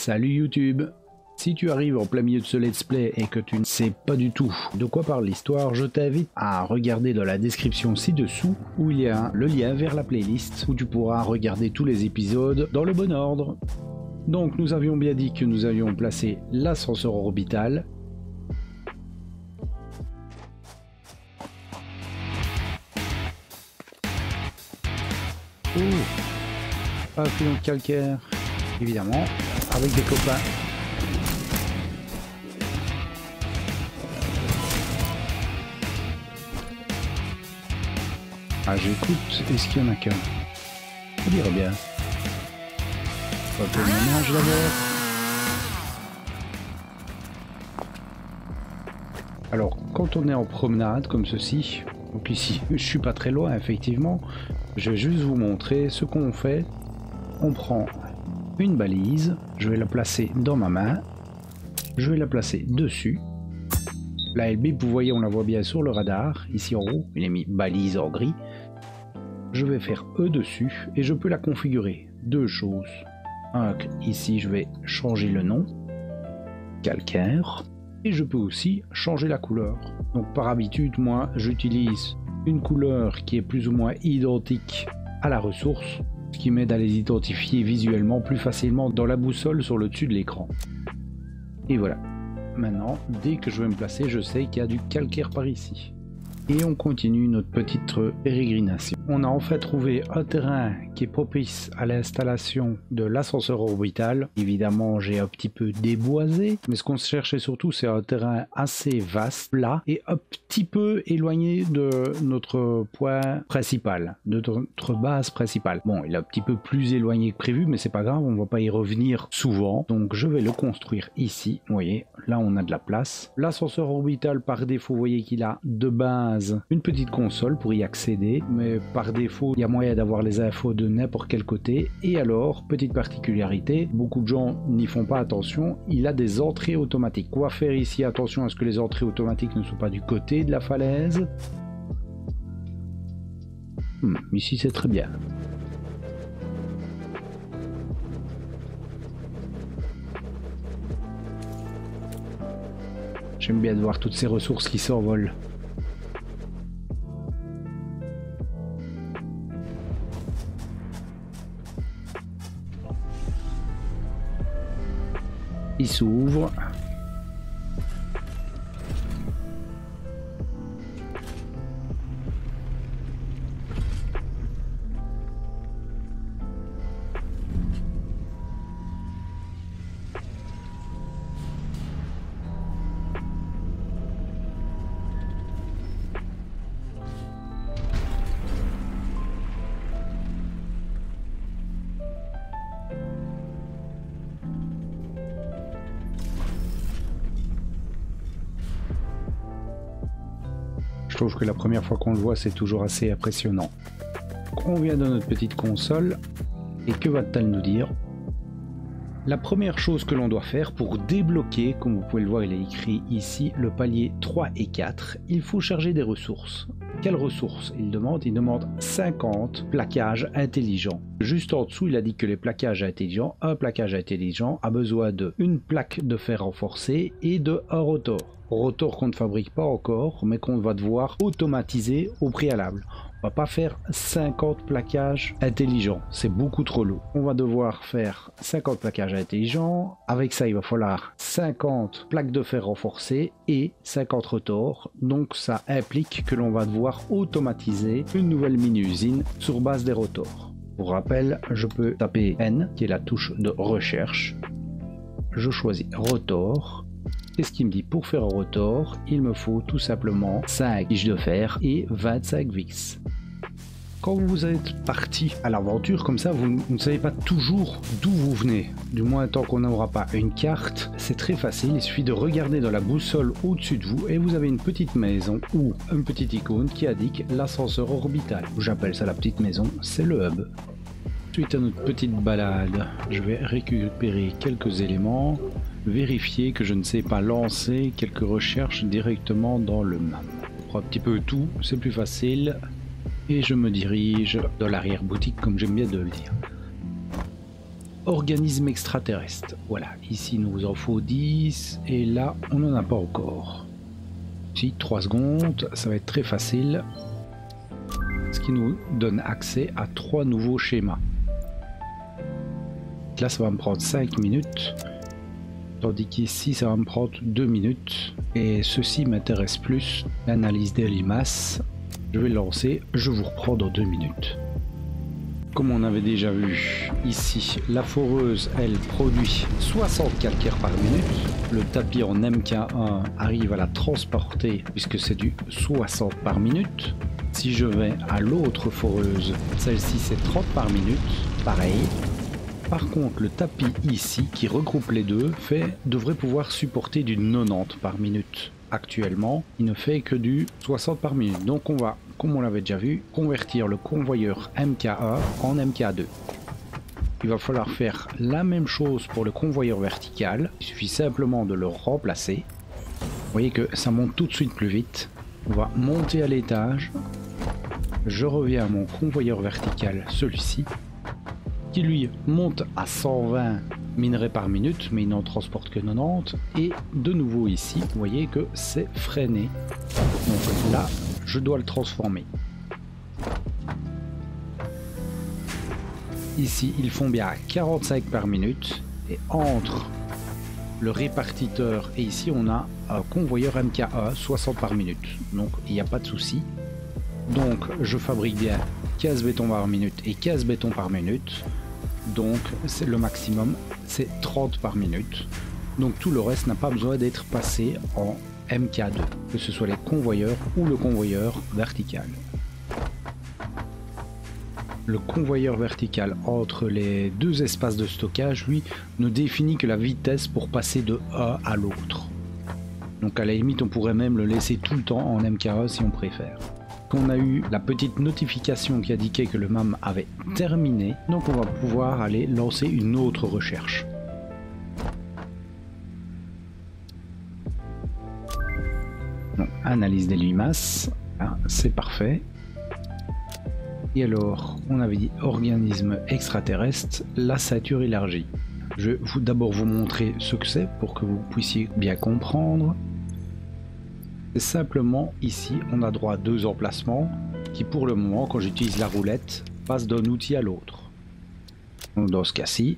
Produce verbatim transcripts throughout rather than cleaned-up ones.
Salut YouTube! Si tu arrives en plein milieu de ce let's play et que tu ne sais pas du tout de quoi parle l'histoire, je t'invite à regarder dans la description ci-dessous où il y a le lien vers la playlist où tu pourras regarder tous les épisodes dans le bon ordre. Donc nous avions bien dit que nous allions placer l'ascenseur orbital. Oh, un filon de calcaire, évidemment, avec des copains. Ah, j'écoute, est-ce qu'il y en a qu'un? On dirait bien. On va faire le ménage d'abord. Alors, quand on est en promenade comme ceci, donc ici, je suis pas très loin effectivement, je vais juste vous montrer ce qu'on fait. On prend une balise, je vais la placer dans ma main, je vais la placer dessus. La L B, vous voyez, on la voit bien sur le radar, ici en haut, il est mis balise en gris. Je vais faire E dessus et je peux la configurer. Deux choses. Un, ici je vais changer le nom, calcaire, et je peux aussi changer la couleur. Donc par habitude, moi j'utilise une couleur qui est plus ou moins identique à la ressource, ce qui m'aide à les identifier visuellement plus facilement dans la boussole sur le dessus de l'écran. Et voilà. Maintenant, dès que je vais me placer, je sais qu'il y a du calcaire par ici. Et on continue notre petite pérégrination. On a enfin trouvé un terrain qui est propice à l'installation de l'ascenseur orbital. Évidemment, j'ai un petit peu déboisé, mais ce qu'on cherchait surtout, c'est un terrain assez vaste, plat, et un petit peu éloigné de notre point principal, de notre base principale. Bon, il est un petit peu plus éloigné que prévu, mais c'est pas grave, on va pas y revenir souvent. Donc je vais le construire ici. Vous voyez, là on a de la place. L'ascenseur orbital, par défaut, vous voyez qu'il a de base une petite console pour y accéder, mais par défaut il y a moyen d'avoir les infos de n'importe quel côté. Et alors, petite particularité, beaucoup de gens n'y font pas attention, il a des entrées automatiques. Quoi faire ici? Attention à ce que les entrées automatiques ne soient pas du côté de la falaise. Hmm, ici c'est très bien. J'aime bien de voir toutes ces ressources qui s'envolent. Il s'ouvre. Je trouve que la première fois qu'on le voit, c'est toujours assez impressionnant. On vient de notre petite console, et que va-t-elle nous dire? La première chose que l'on doit faire pour débloquer, comme vous pouvez le voir, il est écrit ici, le palier trois et quatre, il faut charger des ressources. Quelles ressources il demande? Il demande cinquante plaquages intelligents. Juste en dessous, il a dit que les plaquages intelligents, un plaquage intelligent a besoin de une plaque de fer renforcée et de un rotor. Rotor qu'on ne fabrique pas encore, mais qu'on va devoir automatiser au préalable. On va pas faire cinquante plaquages intelligents, c'est beaucoup trop lourd. On va devoir faire cinquante plaquages intelligents. Avec ça, il va falloir cinquante plaques de fer renforcées et cinquante rotors. Donc ça implique que l'on va devoir automatiser une nouvelle mini-usine sur base des rotors. Pour rappel, je peux taper N, qui est la touche de recherche. Je choisis rotor. Qu'est-ce qu'il me dit? Pour faire un rotor, il me faut tout simplement cinq fiches de fer et vingt-cinq vis. Quand vous êtes parti à l'aventure comme ça, vous ne savez pas toujours d'où vous venez. Du moins tant qu'on n'aura pas une carte, c'est très facile, il suffit de regarder dans la boussole au-dessus de vous et vous avez une petite maison ou une petite icône qui indique l'ascenseur orbital. J'appelle ça la petite maison, c'est le hub. Suite à notre petite balade, je vais récupérer quelques éléments, vérifier que je ne sais pas lancer quelques recherches directement dans le map. Je prends un petit peu tout, c'est plus facile. Et je me dirige dans l'arrière-boutique comme j'aime bien de le dire. organismes extraterrestres. Voilà, ici il nous en faut dix et là on n'en a pas encore. Ici trois secondes, ça va être très facile. Ce qui nous donne accès à trois nouveaux schémas. Là ça va me prendre cinq minutes. Tandis qu'ici ça va me prendre deux minutes. Et ceci m'intéresse plus, l'analyse des limaces. Je vais le lancer, je vous reprends dans deux minutes. Comme on avait déjà vu, ici, la foreuse, elle produit soixante calcaires par minute. Le tapis en M K un arrive à la transporter puisque c'est du soixante par minute. Si je vais à l'autre foreuse, celle-ci c'est trente par minute, pareil. Par contre, le tapis ici, qui regroupe les deux, fait, devrait pouvoir supporter du quatre-vingt-dix par minute. Actuellement, il ne fait que du soixante par minute. Donc on va, comme on l'avait déjà vu, convertir le convoyeur M K un en M K deux. Il va falloir faire la même chose pour le convoyeur vertical. Il suffit simplement de le remplacer. Vous voyez que ça monte tout de suite plus vite. On va monter à l'étage. Je reviens à mon convoyeur vertical, celui-ci, qui lui monte à cent vingt minerais par minute, mais il n'en transporte que quatre-vingt-dix. Et de nouveau ici, vous voyez que c'est freiné. Donc là, je dois le transformer. Ici, ils font bien à quarante-cinq par minute. Et entre le répartiteur et ici, on a un convoyeur M K un, soixante par minute. Donc, il n'y a pas de souci. Donc, je fabrique bien quinze bétons par minute et quinze bétons par minute. Donc, c'est le maximum, c'est trente par minute. Donc, tout le reste n'a pas besoin d'être passé en M K deux, que ce soit les convoyeurs ou le convoyeur vertical. Le convoyeur vertical entre les deux espaces de stockage, lui, ne définit que la vitesse pour passer de un à l'autre. Donc, à la limite, on pourrait même le laisser tout le temps en M K un si on préfère. On a eu la petite notification qui indiquait que le M A M avait terminé, donc on va pouvoir aller lancer une autre recherche. Donc, analyse des limaces, ah, c'est parfait. Et alors, on avait dit organisme extraterrestre, la ceinture élargie. Je vais vous d'abord vous montrer ce que c'est pour que vous puissiez bien comprendre. C'est simplement ici, on a droit à deux emplacements qui pour le moment, quand j'utilise la roulette, passent d'un outil à l'autre. Dans ce cas-ci,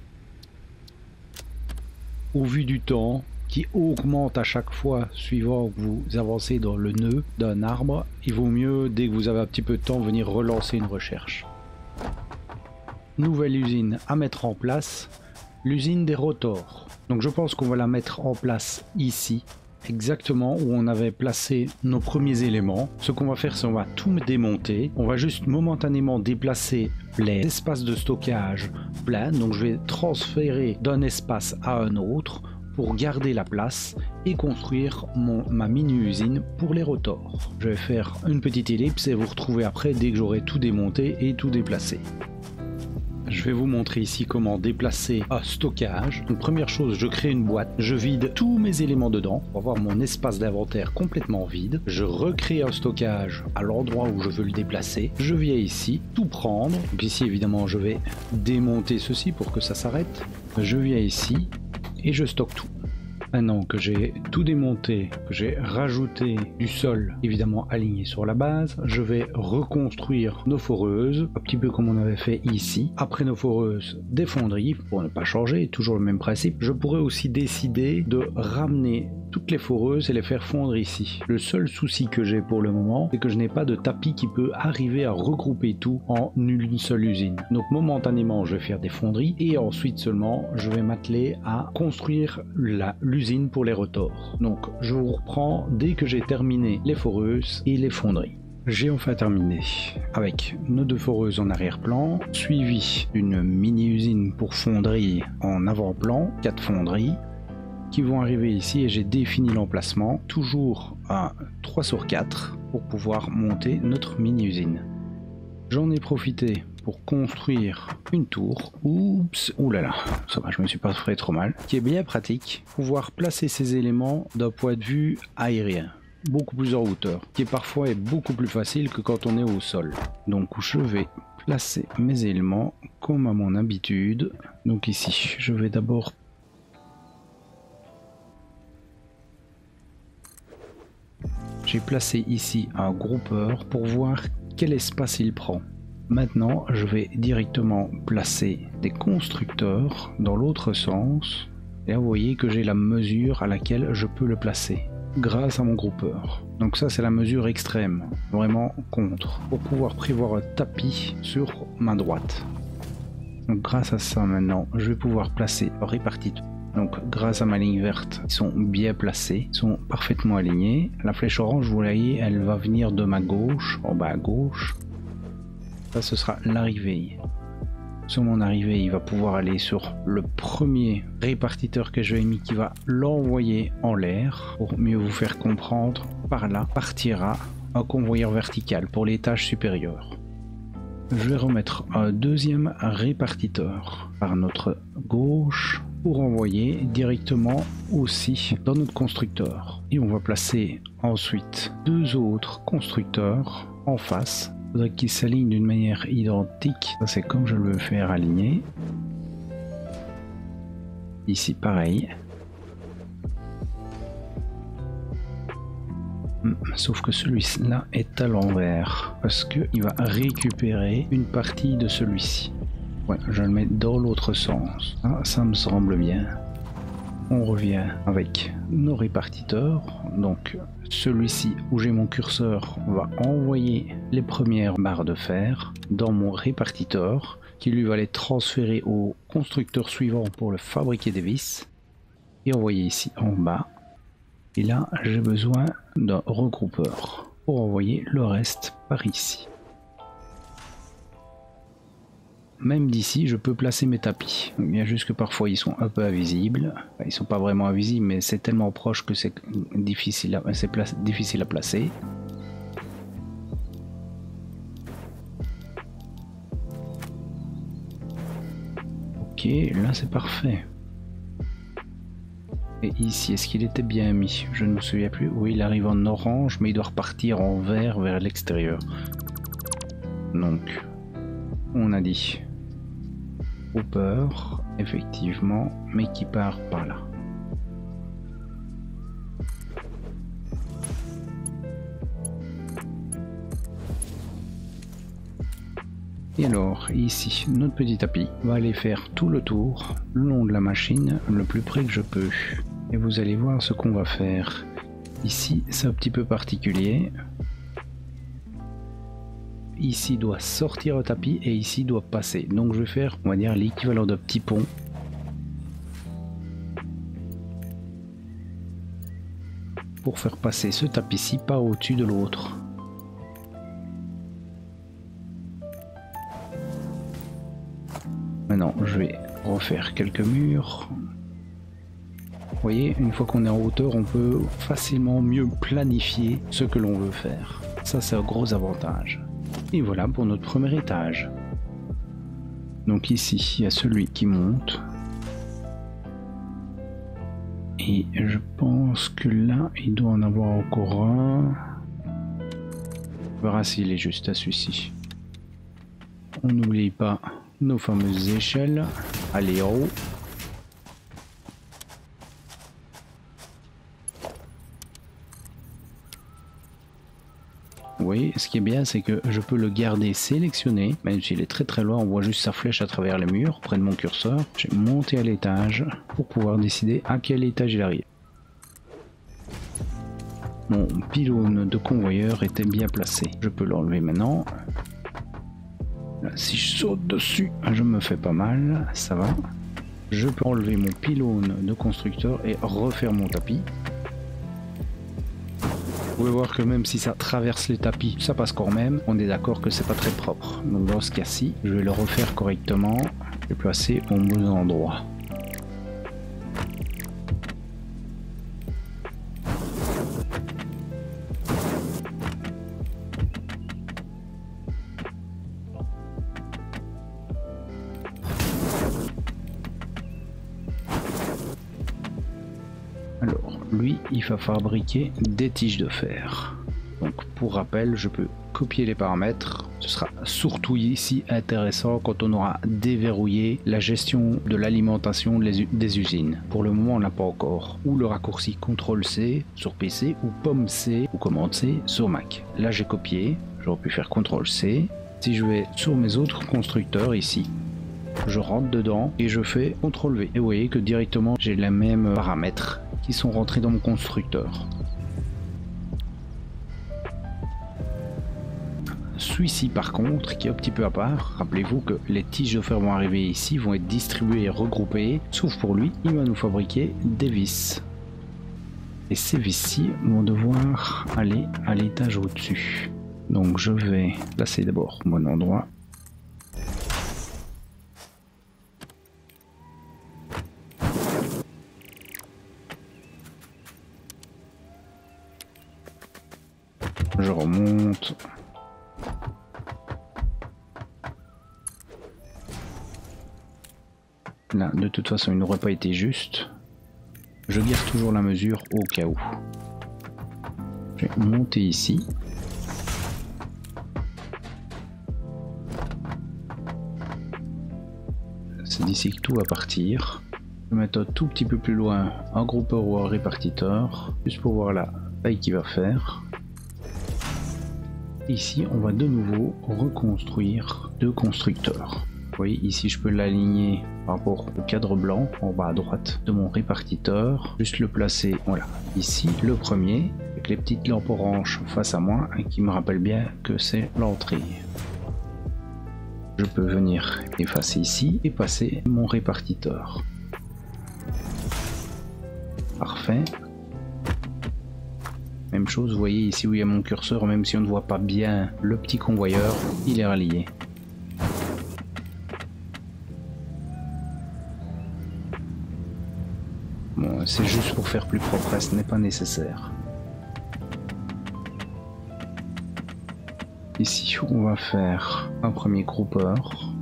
au vu du temps qui augmente à chaque fois suivant que vous avancez dans le nœud d'un arbre, il vaut mieux, dès que vous avez un petit peu de temps, venir relancer une recherche. Nouvelle usine à mettre en place, l'usine des rotors. Donc je pense qu'on va la mettre en place ici. Exactement où on avait placé nos premiers éléments. Ce qu'on va faire, c'est on va tout démonter. On va juste momentanément déplacer les espaces de stockage pleins. Donc je vais transférer d'un espace à un autre pour garder la place et construire mon, ma mini-usine pour les rotors. Je vais faire une petite ellipse et vous retrouver après dès que j'aurai tout démonté et tout déplacé. Je vais vous montrer ici comment déplacer un stockage. Donc première chose, je crée une boîte, je vide tous mes éléments dedans pour avoir mon espace d'inventaire complètement vide. Je recrée un stockage à l'endroit où je veux le déplacer. Je viens ici, tout prendre. Donc ici évidemment je vais démonter ceci pour que ça s'arrête. Je viens ici et je stocke tout. Maintenant que j'ai tout démonté, que j'ai rajouté du sol évidemment aligné sur la base, je vais reconstruire nos foreuses, un petit peu comme on avait fait ici. Après nos foreuses, des fonderies, pour ne pas changer, toujours le même principe. Je pourrais aussi décider de ramener toutes les foreuses et les faire fondre ici. Le seul souci que j'ai pour le moment, c'est que je n'ai pas de tapis qui peut arriver à regrouper tout en une seule usine. Donc momentanément, je vais faire des fonderies et ensuite seulement, je vais m'atteler à construire la l'usine pour les rotors. Donc je vous reprends dès que j'ai terminé les foreuses et les fonderies. J'ai enfin terminé avec nos deux foreuses en arrière-plan, suivi d'une mini-usine pour fonderie en avant-plan, quatre fonderies qui vont arriver ici et j'ai défini l'emplacement, toujours à trois sur quatre pour pouvoir monter notre mini-usine. J'en ai profité pour construire une tour. Oups, oulala, ça va, je me suis pas fait trop mal. Qui est bien pratique, pouvoir placer ces éléments d'un point de vue aérien. beaucoup plus en hauteur, qui est parfois est beaucoup plus facile que quand on est au sol. Donc je vais placer mes éléments comme à mon habitude. Donc ici, je vais d'abord j'ai placé ici un groupeur pour voir quel espace il prend. Maintenant, je vais directement placer des constructeurs dans l'autre sens. Et là, vous voyez que j'ai la mesure à laquelle je peux le placer grâce à mon groupeur. Donc ça, c'est la mesure extrême, vraiment contre, pour pouvoir prévoir un tapis sur ma droite. Donc grâce à ça, maintenant, je vais pouvoir placer un répartiteur. Donc grâce à ma ligne verte, ils sont bien placés, ils sont parfaitement alignés. La flèche orange, vous voyez, elle va venir de ma gauche, en bas à gauche. Ça, ce sera l'arrivée. Sur mon arrivée, il va pouvoir aller sur le premier répartiteur que j'ai mis qui va l'envoyer en l'air. Pour mieux vous faire comprendre, par là partira un convoyeur vertical pour l'étage supérieur. Je vais remettre un deuxième répartiteur par notre gauche pour envoyer directement aussi dans notre constructeur. Et on va placer ensuite deux autres constructeurs en face. Il faudrait qu'ils s'alignent d'une manière identique. Ça, c'est comme je le veux faire aligner. Ici, pareil. Sauf que celui-là est à l'envers. Parce qu'il va récupérer une partie de celui-ci. Ouais, je le mets dans l'autre sens. Ah, ça me semble bien. On revient avec nos répartiteurs. Donc celui-ci où j'ai mon curseur va envoyer les premières barres de fer dans mon répartiteur qui lui va les transférer au constructeur suivant pour le fabriquer des vis et envoyer ici en bas. Et là j'ai besoin d'un regroupeur pour envoyer le reste par ici. Même d'ici, je peux placer mes tapis. Il y a juste que parfois ils sont un peu invisibles. Enfin, ils sont pas vraiment invisibles, mais c'est tellement proche que c'est difficile à, c'est difficile à placer. Ok, là c'est parfait. Et ici, est-ce qu'il était bien mis? Je ne me souviens plus. Oui, il arrive en orange, mais il doit repartir en vert vers l'extérieur. Donc, on a dit Hopper, effectivement, mais qui part par là. Et alors, ici, notre petit tapis va aller faire tout le tour, le long de la machine, le plus près que je peux. Et vous allez voir ce qu'on va faire. Ici, c'est un petit peu particulier. Ici doit sortir le tapis et ici doit passer. Donc je vais faire, on va dire, l'équivalent d'un petit pont. Pour faire passer ce tapis-ci pas au-dessus de l'autre. Maintenant, je vais refaire quelques murs. Vous voyez, une fois qu'on est en hauteur, on peut facilement mieux planifier ce que l'on veut faire. Ça, c'est un gros avantage. Et voilà pour notre premier étage. Donc ici, il y a celui qui monte. Et je pense que là, il doit en avoir encore un. On verra s'il est juste à celui-ci. On n'oublie pas nos fameuses échelles. Allez en haut. Vous voyez, ce qui est bien, c'est que je peux le garder sélectionné, même s'il est très très loin, on voit juste sa flèche à travers les murs, près de mon curseur. J'ai monté à l'étage pour pouvoir décider à quel étage il arrive. Mon pylône de convoyeur était bien placé. Je peux l'enlever maintenant. Là, si je saute dessus, je me fais pas mal, ça va. Je peux enlever mon pylône de constructeur et refaire mon tapis. Vous pouvez voir que même si ça traverse les tapis, ça passe quand même. On est d'accord que c'est pas très propre. Donc dans ce cas-ci, je vais le refaire correctement et placer au bon endroit. lui, il va fabriquer des tiges de fer. Donc pour rappel, je peux copier les paramètres. Ce sera surtout ici intéressant quand on aura déverrouillé la gestion de l'alimentation des usines. Pour le moment, on n'a pas encore. Ou le raccourci contrôle C sur P C ou pomme C ou commande C sur Mac. Là, j'ai copié. J'aurais pu faire contrôle C. Si je vais sur mes autres constructeurs ici, je rentre dedans et je fais contrôle V. Et vous voyez que directement, j'ai les mêmes paramètres qui sont rentrés dans mon constructeur. Celui-ci par contre qui est un petit peu à part, rappelez-vous que les tiges de fer vont arriver ici, vont être distribuées et regroupées, sauf pour lui, il va nous fabriquer des vis. Et ces vis-ci vont devoir aller à l'étage au-dessus. Donc je vais placer d'abord au bon endroit. Je remonte. Là, de toute façon, il n'aurait pas été juste. Je garde toujours la mesure au cas où. Je vais monter ici. C'est d'ici que tout va partir. Je vais mettre un tout petit peu plus loin un groupeur ou un répartiteur, juste pour voir la taille qu'il va faire. Ici, on va de nouveau reconstruire deux constructeurs. Vous voyez, ici, je peux l'aligner par rapport au cadre blanc en bas à droite de mon répartiteur. Juste le placer, voilà, ici, le premier, avec les petites lampes oranges face à moi, et qui me rappellent bien que c'est l'entrée. Je peux venir effacer ici et passer mon répartiteur. Parfait. Même chose, vous voyez ici où il y a mon curseur, même si on ne voit pas bien le petit convoyeur, il est rallié. Bon, c'est juste pour faire plus propre, ce n'est pas nécessaire. Ici, on va faire un premier groupeur.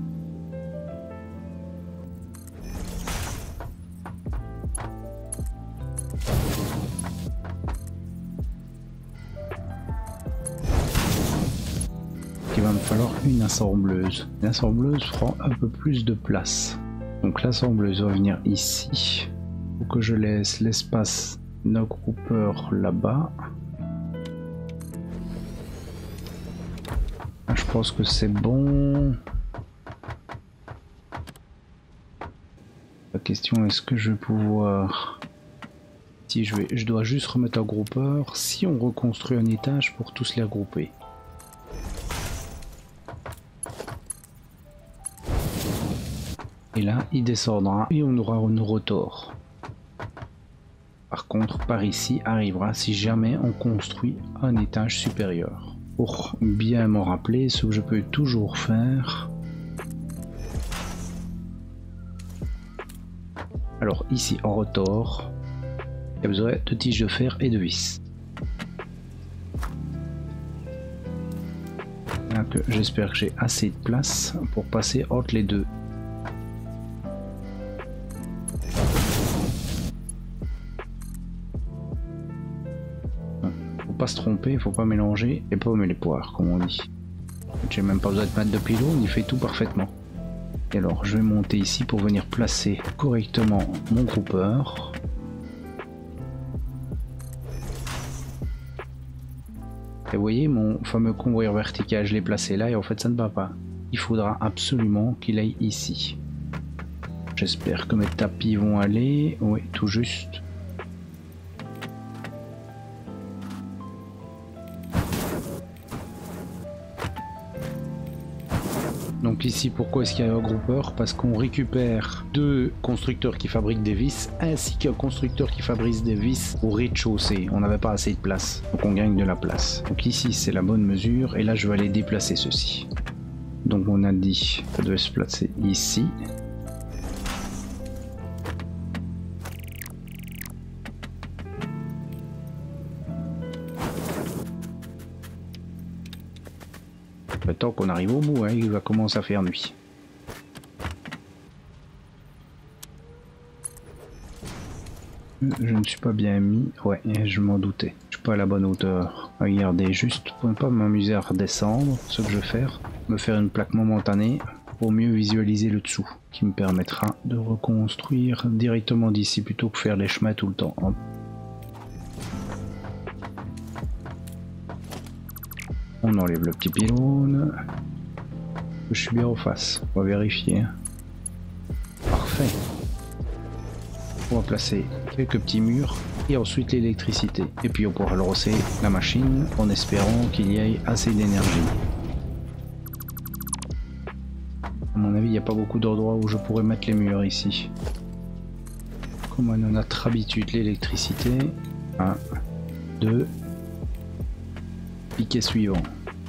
Il va me falloir une assembleuse. Une assembleuse prend un peu plus de place. Donc l'assembleuse va venir ici. Il faut que je laisse l'espace d'un groupeur là-bas. Je pense que c'est bon. La question est-ce que je vais pouvoir... Si je vais, je dois juste remettre un groupeur. Si on reconstruit un étage pour tous les regrouper. Et là, il descendra et on aura un rotor. Par contre, par ici arrivera si jamais on construit un étage supérieur. Pour bien m'en rappeler, ce que je peux toujours faire. Alors ici en rotor, il y a besoin de tiges de fer et de vis. J'espère que j'ai assez de place pour passer entre les deux. Pas se tromper, il faut pas mélanger les pommes et les poires, comme on dit. J'ai même pas besoin de mettre de pylône, il fait tout parfaitement. Et alors, je vais monter ici pour venir placer correctement mon groupeur. Et vous voyez, mon fameux convoyeur vertical, je l'ai placé là et en fait ça ne va pas. Il faudra absolument qu'il aille ici. J'espère que mes tapis vont aller. Oui, tout juste. Donc ici, pourquoi est-ce qu'il y a un groupeur? Parce qu'on récupère deux constructeurs qui fabriquent des vis ainsi qu'un constructeur qui fabrique des vis au rez-de-chaussée. On n'avait pas assez de place, donc on gagne de la place. Donc ici, c'est la bonne mesure et là, je vais aller déplacer ceci. Donc on a dit ça devait se placer ici. Le temps qu'on arrive au bout, hein, il va commencer à faire nuit. je ne suis pas bien mis. Ouais, je m'en doutais. Je suis pas à la bonne hauteur. Regardez, juste pour ne pas m'amuser à redescendre, ce que je vais faire, me faire une plaque momentanée pour mieux visualiser le dessous, qui me permettra de reconstruire directement d'ici plutôt que faire les chemins tout le temps. On enlève le petit pylône. Je suis bien en face. On va vérifier. Parfait. On va placer quelques petits murs et ensuite l'électricité. Et puis on pourra lancer la machine en espérant qu'il y ait assez d'énergie. À mon avis, il n'y a pas beaucoup d'endroits où je pourrais mettre les murs ici. Comme on a notre habitude, l'électricité. un, deux. Piquet suivant.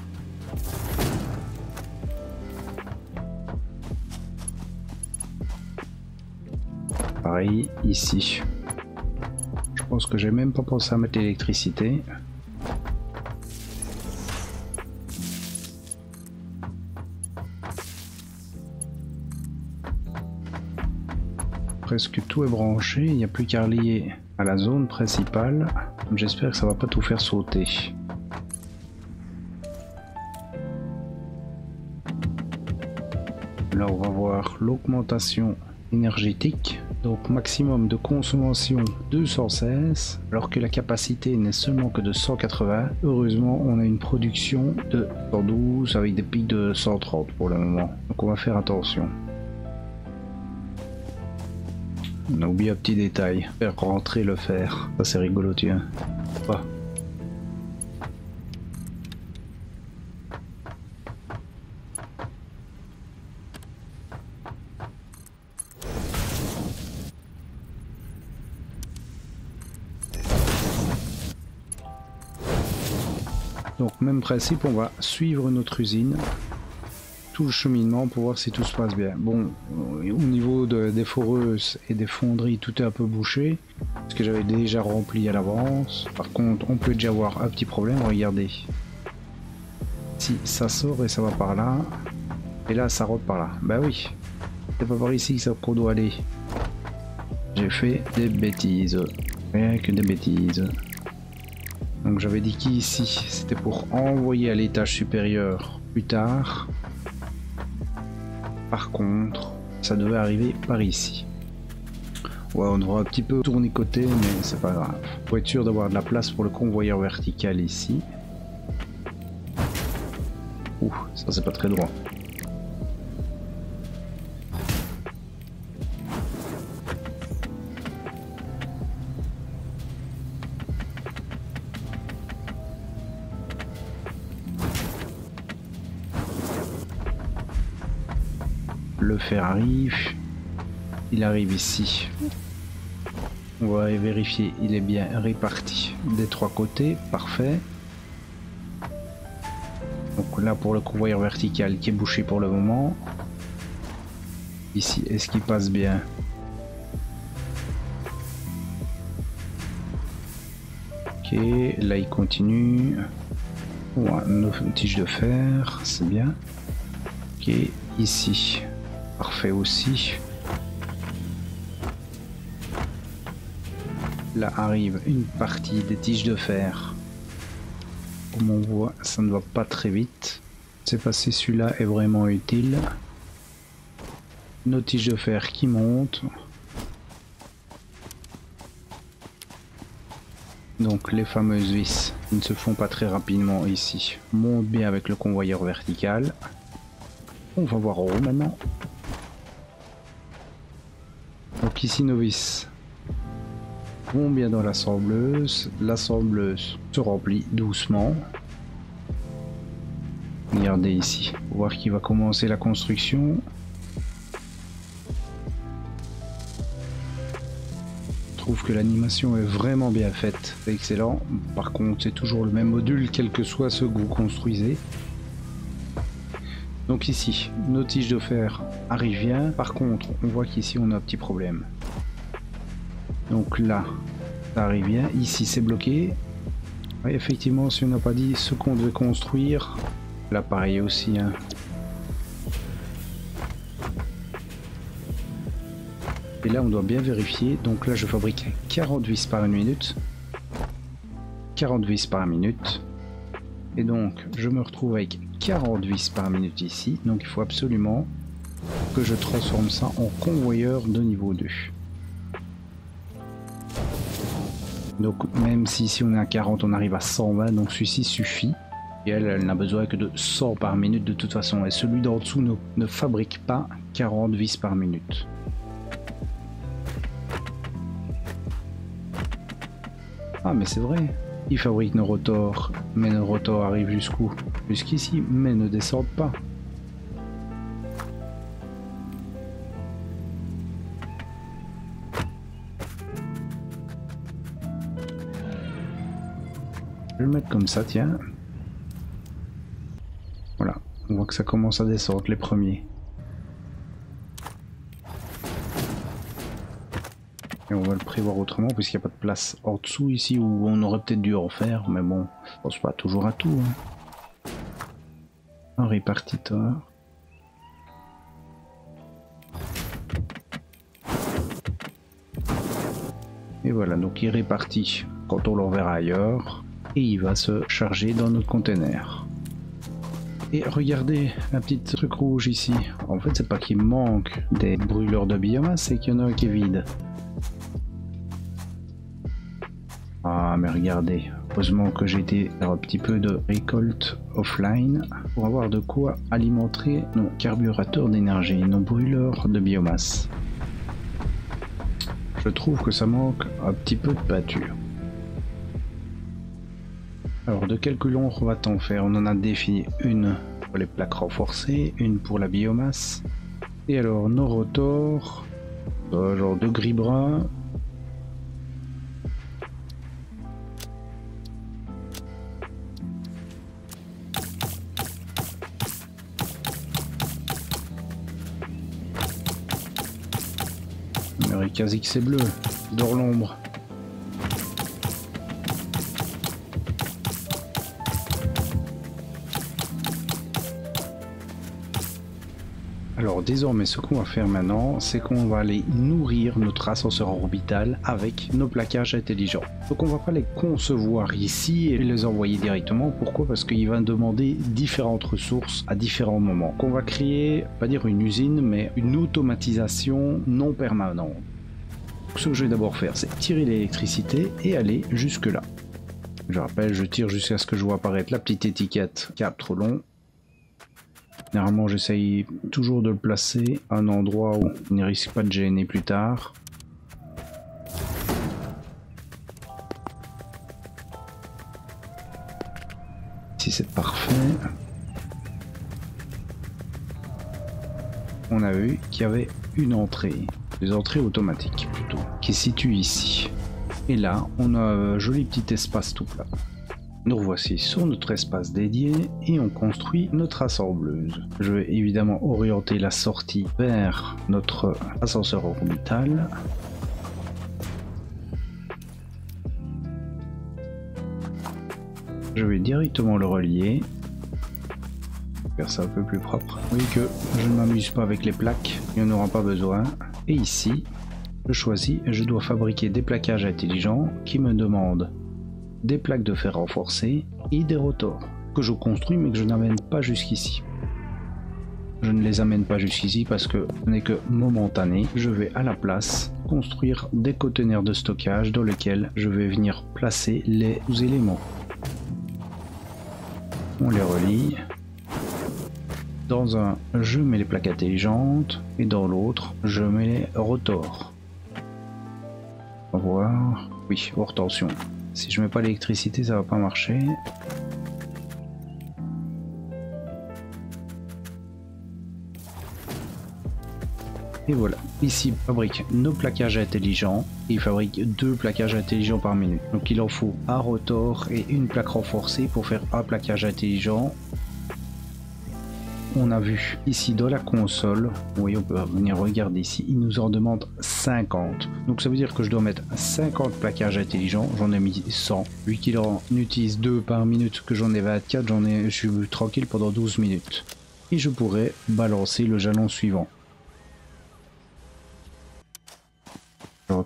Pareil ici. Je pense que j'ai même pas pensé à mettre l'électricité. Presque tout est branché, il n'y a plus qu'à relier à la zone principale. J'espère que ça va pas tout faire sauter. Là on va voir l'augmentation énergétique, donc maximum de consommation deux cent seize, alors que la capacité n'est seulement que de cent quatre-vingts. Heureusement on a une production de cent douze avec des pics de cent trente pour le moment, donc on va faire attention. On a oublié un petit détail, faire rentrer le fer, ça c'est rigolo tiens. Pas. Donc même principe, on va suivre notre usine, tout le cheminement pour voir si tout se passe bien. Bon, au niveau de, des foreuses et des fonderies, tout est un peu bouché, parce que j'avais déjà rempli à l'avance. Par contre, on peut déjà avoir un petit problème, regardez. Si ça sort et ça va par là, et là ça rentre par là. Bah oui, c'est pas par ici que ça qu'on doit aller. J'ai fait des bêtises, rien que des bêtises. Donc j'avais dit qu'ici c'était pour envoyer à l'étage supérieur plus tard. Par contre, ça devait arriver par ici. Ouais, on devra un petit peu tourner côté, mais c'est pas grave. Pour être sûr d'avoir de la place pour le convoyeur vertical ici. Ouh, ça c'est pas très droit. Le fer arrive, il arrive ici. On va vérifier, il est bien réparti des trois côtés, parfait. Donc là pour le convoyeur vertical qui est bouché pour le moment. Ici, est-ce qu'il passe bien? Ok, là il continue. Ouais, nos tiges de fer, c'est bien. Ok, ici. Parfait aussi. Là arrive une partie des tiges de fer. Comme on voit, ça ne va pas très vite. C'est passé, celui-là est vraiment utile. Nos tiges de fer qui montent. Donc les fameuses vis qui ne se font pas très rapidement ici montent bien avec le convoyeur vertical. On va voir en haut maintenant. Donc ici nos vis vont bien dans l'assembleuse. L'assembleuse se remplit doucement. Regardez ici, pour voir qui va commencer la construction. Je trouve que l'animation est vraiment bien faite, c'est excellent. Par contre, c'est toujours le même module, quel que soit ce que vous construisez. Donc ici, nos tiges de fer arrivent bien. Par contre, on voit qu'ici on a un petit problème. Donc là, ça arrive bien. Ici, c'est bloqué. Ouais, effectivement, si on n'a pas dit ce qu'on devait construire, là pareil aussi. Hein. Et là on doit bien vérifier, donc là je fabrique quarante vis par une minute. quarante vis par minute. Et donc je me retrouve avec quarante vis par minute ici, donc il faut absolument que je transforme ça en convoyeur de niveau deux. Donc même si ici on est à quarante, on arrive à cent vingt, donc celui-ci suffit. Et elle, elle n'a besoin que de cent par minute de toute façon. Et celui d'en dessous ne, ne fabrique pas quarante vis par minute. Ah mais c'est vrai, il fabrique nos rotors, mais nos rotors arrivent jusqu'où? Jusqu'ici, mais ne descendent pas. Je vais le mettre comme ça, tiens. Voilà, on voit que ça commence à descendre, les premiers. Et on va le prévoir autrement, puisqu'il n'y a pas de place en dessous ici, où on aurait peut-être dû en faire, mais bon, je pense pas toujours à tout. Hein. Un répartiteur. Et voilà, donc il répartit quand on l'enverra ailleurs, et il va se charger dans notre container. Et regardez la petite truc rouge ici. En fait, c'est pas qu'il manque des brûleurs de biomasse, c'est qu'il y en a un qui est vide. Ah, mais regardez. Heureusement que j'ai été faire un petit peu de récolte offline pour avoir de quoi alimenter nos carburateurs d'énergie, nos brûleurs de biomasse. Je trouve que ça manque un petit peu de pâture. Alors de quelle couleur va-t-on faire? On en a défini une pour les plaques renforcées, une pour la biomasse. Et alors nos rotors, euh, genre de gris brun. Mais quasi que c'est bleu, dehors l'ombre. Alors désormais ce qu'on va faire maintenant, c'est qu'on va aller nourrir notre ascenseur orbital avec nos plaquages intelligents. Donc on va pas les concevoir ici et les envoyer directement. Pourquoi? Parce qu'il va demander différentes ressources à différents moments. Qu'on va créer, pas dire une usine, mais une automatisation non permanente. Donc, ce que je vais d'abord faire, c'est tirer l'électricité et aller jusque là. Je rappelle, je tire jusqu'à ce que je vois apparaître la petite étiquette cap trop long. Généralement, j'essaye toujours de le placer à un endroit où il ne risque pas de gêner plus tard. Ici, c'est parfait. On a vu qu'il y avait une entrée, des entrées automatiques plutôt, qui se situe ici. Et là, on a un joli petit espace tout plat. Nous revoici sur notre espace dédié et on construit notre assembleuse. Je vais évidemment orienter la sortie vers notre ascenseur orbital. Je vais directement le relier. Faire ça un peu plus propre. Oui, que je ne m'amuse pas avec les plaques, il n'y en aura pas besoin. Et ici, je choisis, je dois fabriquer des plaquages intelligents qui me demandent des plaques de fer renforcées et des rotors que je construis mais que je n'amène pas jusqu'ici. Je ne les amène pas jusqu'ici parce que ce n'est que momentané. Je vais à la place construire des conteneurs de stockage dans lesquels je vais venir placer les éléments. On les relie. Dans un, je mets les plaques intelligentes et dans l'autre, je mets les rotors. On va voir. Oui, hors tension. Si je mets pas l'électricité, ça va pas marcher. Et voilà, ici il fabrique nos plaquages intelligents. Il fabrique deux plaquages intelligents par minute. Donc il en faut un rotor et une plaque renforcée pour faire un plaquage intelligent. On a vu ici dans la console, oui on peut venir regarder ici, il nous en demande cinquante. Donc ça veut dire que je dois mettre cinquante plaquages intelligents, j'en ai mis cent. Vu qu'il en utilise deux par minute, que j'en ai vingt-quatre, j'en ai, je suis tranquille pendant douze minutes. Et je pourrais balancer le jalon suivant.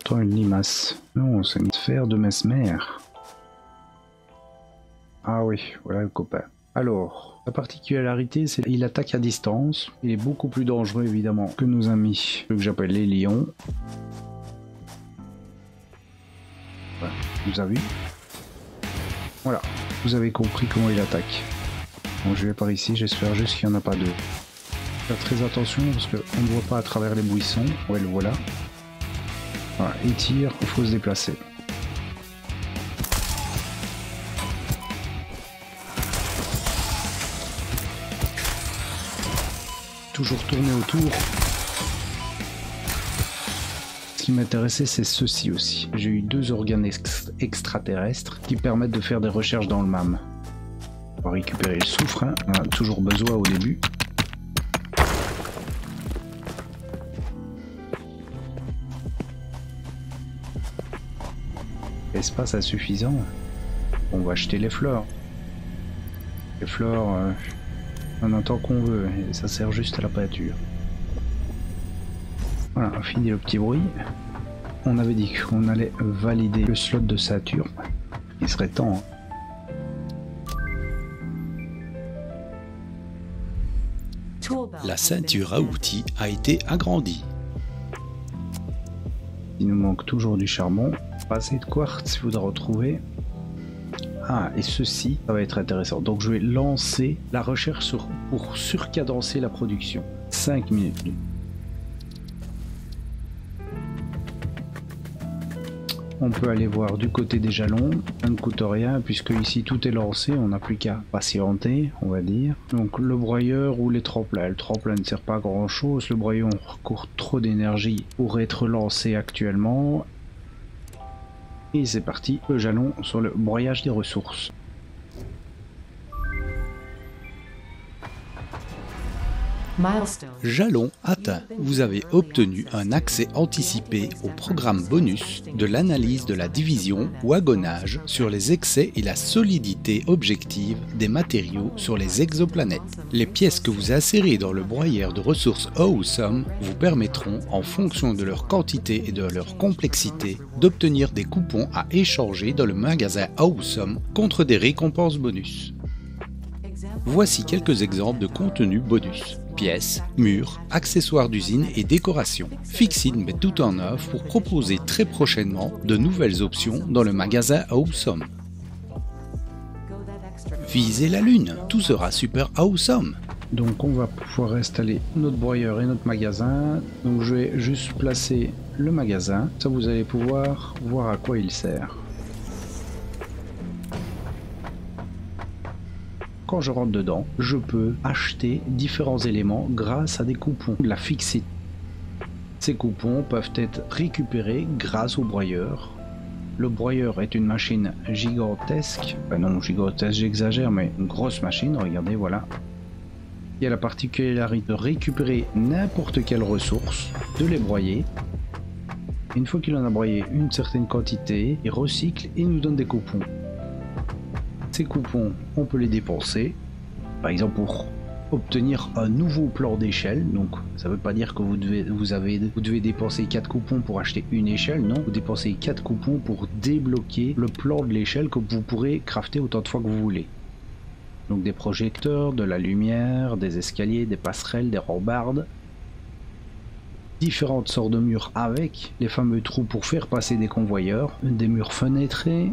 pourtant une limace. Non, c'est une sphère de Mesmer. Ah oui, voilà le copain. Alors, la particularité, c'est qu'il attaque à distance. Il est beaucoup plus dangereux, évidemment, que nos amis, ceux que j'appelle les lions. Voilà, vous avez vu? Voilà, vous avez compris comment il attaque. Bon, je vais par ici, j'espère juste qu'il n'y en a pas deux. Faire très attention parce qu'on ne voit pas à travers les buissons. Ouais, le voilà. Voilà, il tire, il faut se déplacer. Toujours tourner autour. Ce qui m'intéressait, c'est ceci aussi. J'ai eu deux organes ex extraterrestres qui permettent de faire des recherches dans le M A M. On va récupérer le soufre, hein. On a toujours besoin au début. Espace insuffisant. On va acheter les fleurs. Les fleurs, euh, on en a tant qu'on veut, et ça sert juste à la peinture. Voilà, on finit le petit bruit. On avait dit qu'on allait valider le slot de ceinture. Il serait temps. La ceinture à outils a été agrandie. Il nous manque toujours du charbon. Pas assez de quartz, il faudra retrouver. Ah, et ceci, ça va être intéressant. Donc je vais lancer la recherche sur, pour surcadencer la production. cinq minutes. On peut aller voir du côté des jalons. Ça ne coûte rien puisque ici tout est lancé. On n'a plus qu'à patienter, on va dire. Donc le broyeur ou les tremplins. Le tremplin ne sert pas à grand chose. Le broyeur recourt trop d'énergie pour être lancé actuellement. Et c'est parti, le jalon sur le broyage des ressources. Jalon atteint. Vous avez obtenu un accès anticipé au programme bonus de l'analyse de la division wagonnage sur les excès et la solidité objective des matériaux sur les exoplanètes. Les pièces que vous insérez dans le broyeur de ressources Awesome vous permettront, en fonction de leur quantité et de leur complexité, d'obtenir des coupons à échanger dans le magasin Awesome contre des récompenses bonus. Voici quelques exemples de contenu bonus. Pièces, murs, accessoires d'usine et décorations. Fixit met tout en œuvre pour proposer très prochainement de nouvelles options dans le magasin Awesome. Visez la lune, tout sera super awesome. Donc on va pouvoir installer notre broyeur et notre magasin. Donc je vais juste placer le magasin. Ça vous allez pouvoir voir à quoi il sert. Quand je rentre dedans, je peux acheter différents éléments grâce à des coupons de la Fixit. Ces coupons peuvent être récupérés grâce au broyeur. Le broyeur est une machine gigantesque. Enfin non, gigantesque, j'exagère, mais une grosse machine. Regardez, voilà. Il y a la particularité de récupérer n'importe quelle ressource, de les broyer. Une fois qu'il en a broyé une certaine quantité, il recycle et nous donne des coupons. Ces coupons, on peut les dépenser, par exemple pour obtenir un nouveau plan d'échelle. Donc ça ne veut pas dire que vous devez, vous avez, vous devez dépenser quatre coupons pour acheter une échelle, non, vous dépensez quatre coupons pour débloquer le plan de l'échelle que vous pourrez crafter autant de fois que vous voulez. Donc des projecteurs, de la lumière, des escaliers, des passerelles, des rambardes, différentes sortes de murs avec les fameux trous pour faire passer des convoyeurs, des murs fenêtrés,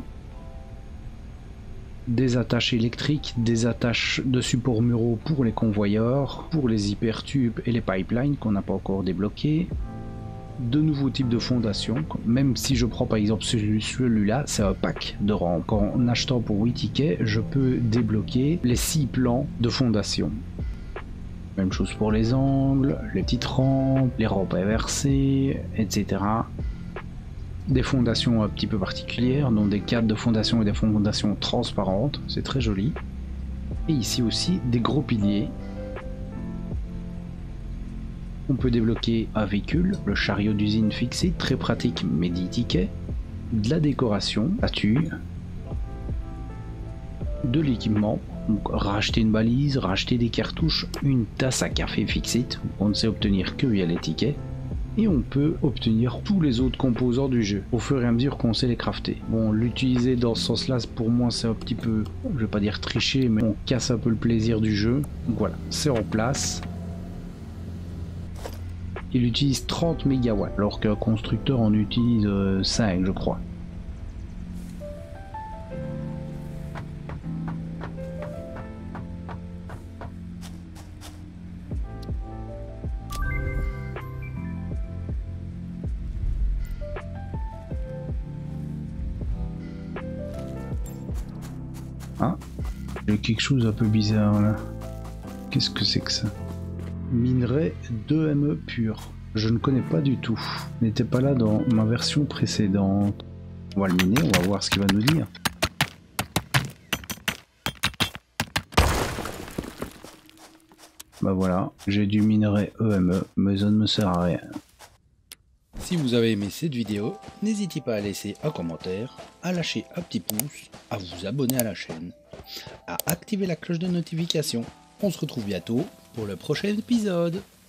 des attaches électriques, des attaches de supports muraux pour les convoyeurs, pour les hypertubes et les pipelines qu'on n'a pas encore débloqués, de nouveaux types de fondations. Même si je prends par exemple celui-là, c'est un pack de rampes. En achetant pour huit tickets, je peux débloquer les six plans de fondation. Même chose pour les angles, les petites rampes, les rampes inversées, et cetera. Des fondations un petit peu particulières, dont des cadres de fondation et des fondations transparentes, c'est très joli. Et ici aussi des gros piliers. On peut débloquer un véhicule, le chariot d'usine Fixit, très pratique mais dix tickets. De la décoration, statue, de l'équipement, donc racheter une balise, racheter des cartouches, une tasse à café Fixit, on ne sait obtenir que via les tickets. et on peut obtenir tous les autres composants du jeu au fur et à mesure qu'on sait les crafter. Bon, l'utiliser dans ce sens-là, pour moi, c'est un petit peu, je vais pas dire tricher, mais on casse un peu le plaisir du jeu. Donc voilà, c'est en place. Il utilise trente mégawatts, alors qu'un constructeur en utilise euh, cinq, je crois. Ah, il y a quelque chose un peu bizarre là. Qu'est-ce que c'est que ça? Minerai deux M E pur. Je ne connais pas du tout. N'était pas là dans ma version précédente. On va le miner, on va voir ce qu'il va nous dire. Bah voilà, j'ai du minerai E M E, mais ça ne me sert à rien. Si vous avez aimé cette vidéo, n'hésitez pas à laisser un commentaire, à lâcher un petit pouce, à vous abonner à la chaîne, à activer la cloche de notification. On se retrouve bientôt pour le prochain épisode.